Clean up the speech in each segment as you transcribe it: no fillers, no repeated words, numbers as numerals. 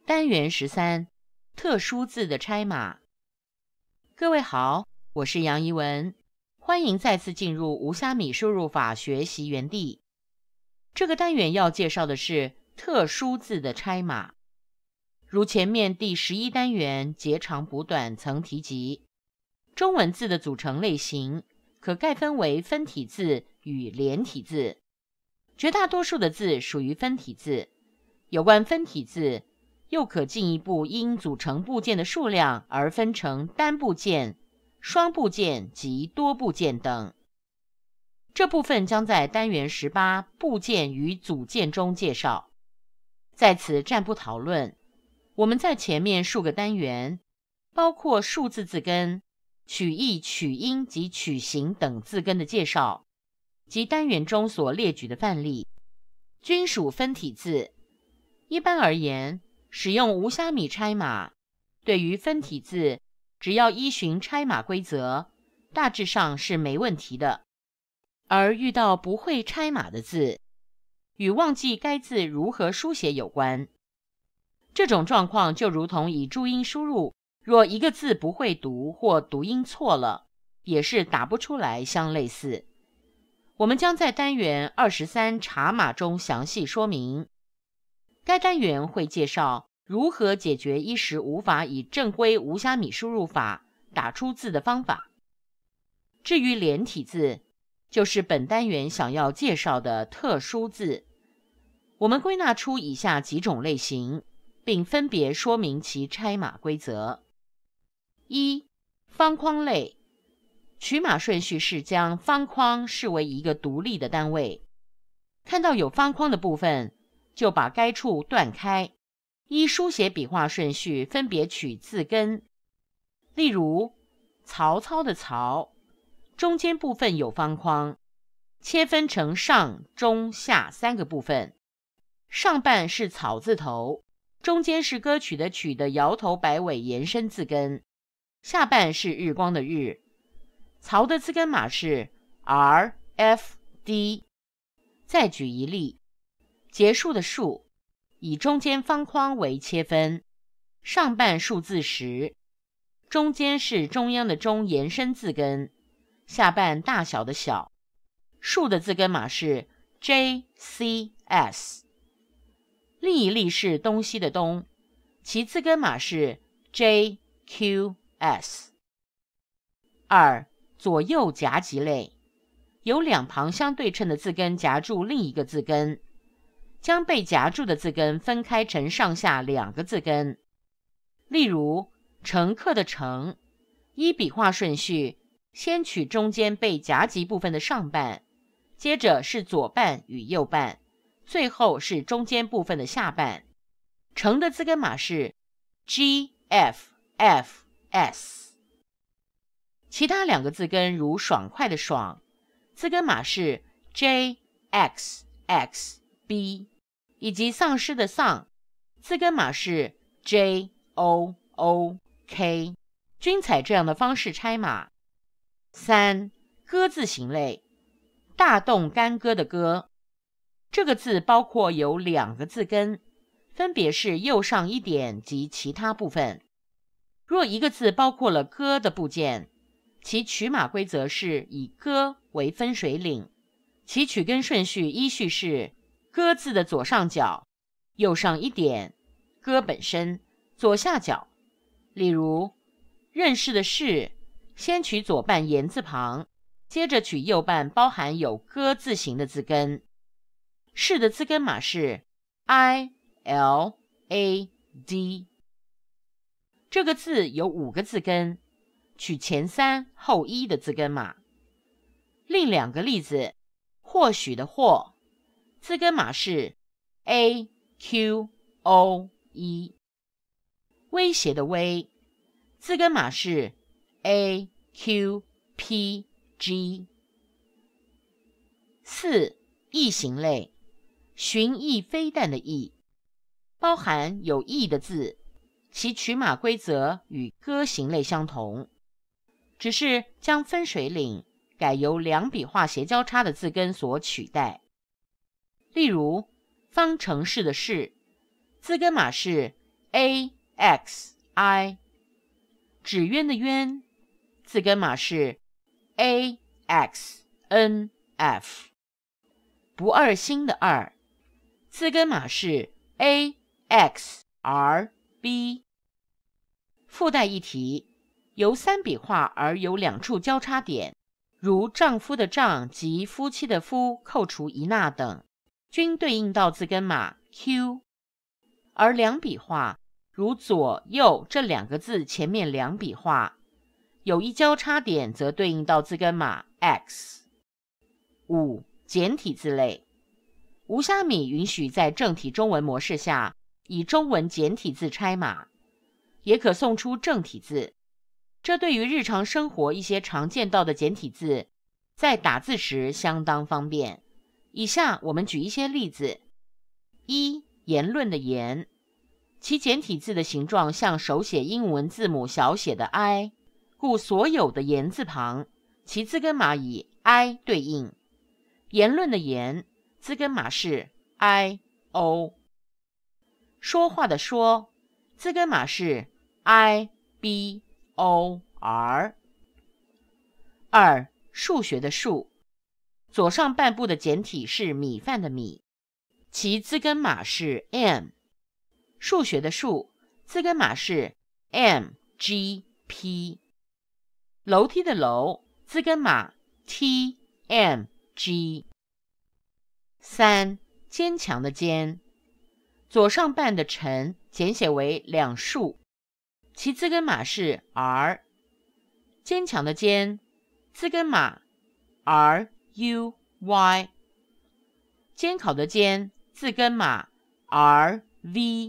单元13特殊字的拆码。各位好，我是杨怡文，欢迎再次进入无虾米输入法学习园地。这个单元要介绍的是特殊字的拆码。如前面第11单元截长补短曾提及，中文字的组成类型可概分为分体字与连体字。绝大多数的字属于分体字，有关分体字又可进一步因组成部件的数量而分成单部件、双部件及多部件等。这部分将在单元18部件与组件中介绍，在此暂不讨论。我们在前面数个单元，包括数字字根、取义、取音及取形等字根的介绍，及单元中所列举的范例，均属分体字。一般而言，使用无虾米拆码，对于分体字，只要依循拆码规则，大致上是没问题的。而遇到不会拆码的字，与忘记该字如何书写有关。这种状况就如同以注音输入，若一个字不会读或读音错了，也是打不出来相类似。我们将在单元23查码中详细说明。该单元会介绍如何解决一时无法以正规无虾米输入法打出字的方法。至于连体字，就是本单元想要介绍的特殊字。我们归纳出以下几种类型，并分别说明其拆码规则。一、方框类。取码顺序是将方框视为一个独立的单位，看到有方框的部分，就把该处断开，依书写笔画顺序分别取字根。例如曹操的曹，中间部分有方框，切分成上、中、下3个部分。上半是草字头，中间是歌曲的曲的摇头摆尾延伸字根，下半是日光的日。曹的字根码是 R、F、D。再举一例，结束的束，以中间方框为切分，上半数字10，中间是中央的中延伸字根，下半大小的小。数的字根码是 J、C、S。另一例是东西的东，其字根码是 J、Q、S。2、左右夹击类，有两旁相对称的字根夹住另一个字根，将被夹住的字根分开成上下2个字根。例如乘客的乘，依笔画顺序，先取中间被夹击部分的上半，接着是左半与右半，最后是中间部分的下半。乘的字根码是 G、F、F、S。其他2个字根如爽快的爽，字根码是 J、X、X、B， 以及丧尸的丧，字根码是 J、O、O、K， 均采这样的方式拆码。3、歌字形类，大动干戈的戈，这个字包括有2个字根，分别是右上1点及其他部分。若一个字包括了歌的部件，其取码规则是以歌为分水岭，其取根顺序依序是歌字的左上角、右上1点、歌本身、左下角。例如认识的识，先取左半言字旁，接着取右半包含有歌字形的字根。是的字根码是 I、L、A、D。这个字有5个字根，取前3后1的字根码。另2个例子，或许的或，字根码是 A、Q、O、E。威胁的威，字根码是 A、Q、P、G。4、翼形类，寻翼飞弹的翼，包含有翼的字，其取码规则与歌形类相同，只是将分水岭改由2笔画斜交叉的字根所取代。例如方程式的式，字根码是 AXI， 纸鸢的鸢，字根码是 AXNF， 不二心的二，字根码是 AXRB。 附带一提，由3笔画而有2处交叉点，如丈夫的丈及夫妻的夫扣除一捺等，均对应到字根码 Q， 而2笔画如左右这2个字前面2笔画有一交叉点，则对应到字根码 X。 5. 简体字类，无虾米允许在正体中文模式下以中文简体字拆码，也可送出正体字。这对于日常生活一些常见到的简体字，在打字时相当方便。以下我们举一些例子。1. 言论的言，其简体字的形状像手写英文字母小写的 I， 故所有的言字旁，其字根码以 I 对应。言论的言，字根码是 IO。 说话的说，字根码是 IBOR。 2. 数学的数，左上半部的简体是米饭的米，其字根码是 M。 数学的数，字根码是 MGP。 楼梯的楼，字根码 TMG。 3. 坚强的坚，左上半的辰简写为2竖，其字根码是 R。 坚强的坚，字根码 RUY。 监考的监，字根码 RVAF。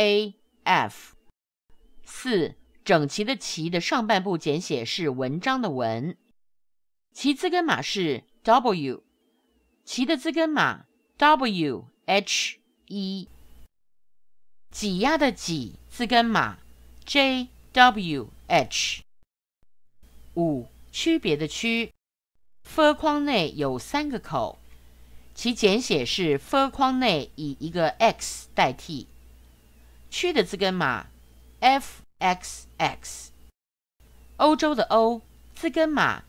4. 整齐的齐的上半部简写是文章的文，其字根码是 W， 齐的字根码 WHE。 挤压的挤，字根码 JWH。 5. 区别的区，f 框内有3个口，其简写是 f 框内以一个 X 代替，区的字根码 FXX。 欧洲的欧，字根码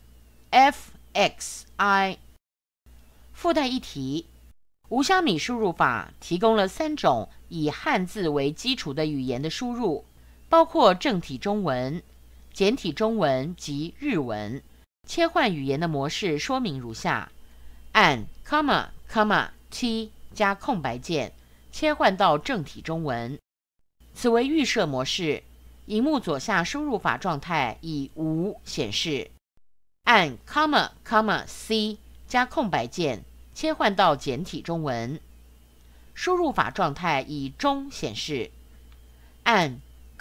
FXI。 附带一提，无虾米输入法提供了3种以汉字为基础的语言的输入，包括正体中文、简体中文及日文。切换语言的模式说明如下：按 T 加空白键切换到正体中文，此为预设模式，萤幕左下输入法状态以无显示。按 C 加空白键切换到简体中文，输入法状态以中显示。按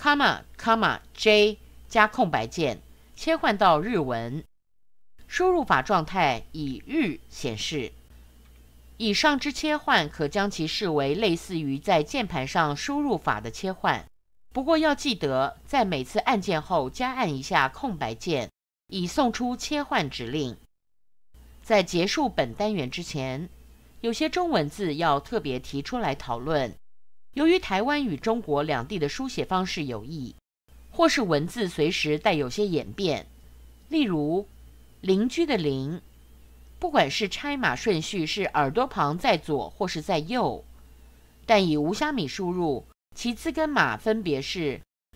J 加空白键切换到日文，输入法状态以日显示。以上之切换可将其视为类似于在键盘上输入法的切换，不过要记得在每次按键后加按一下空白键，以送出切换指令。在结束本单元之前，有些中文字要特别提出来讨论。由于台湾与中国两地的书写方式有异，或是文字随时带有些演变，例如邻居的邻，不管是拆码顺序是耳朵旁在左或是在右，但以无虾米输入，其字根码分别是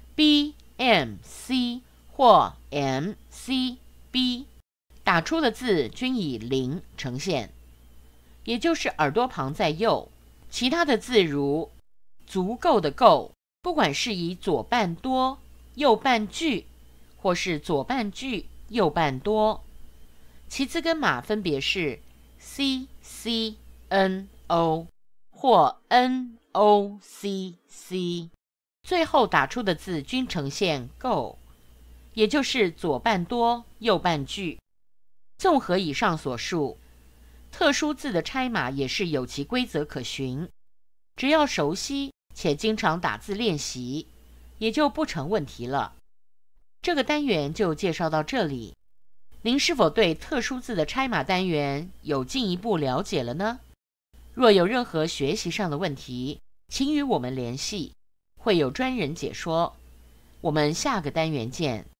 BMC 或 MCB， 打出的字均以零呈现，也就是耳朵旁在右。其他的字如足够的够，不管是以左半多右半句，或是左半句右半多，其字根码分别是 CCNO 或 NOCC， 最后打出的字均呈现够，也就是左半多右半句。综合以上所述，特殊字的拆码也是有其规则可循，只要熟悉且经常打字练习，也就不成问题了。这个单元就介绍到这里，您是否对特殊字的拆码单元有进一步了解了呢？若有任何学习上的问题，请与我们联系， 会有专人解说。我们下个单元见。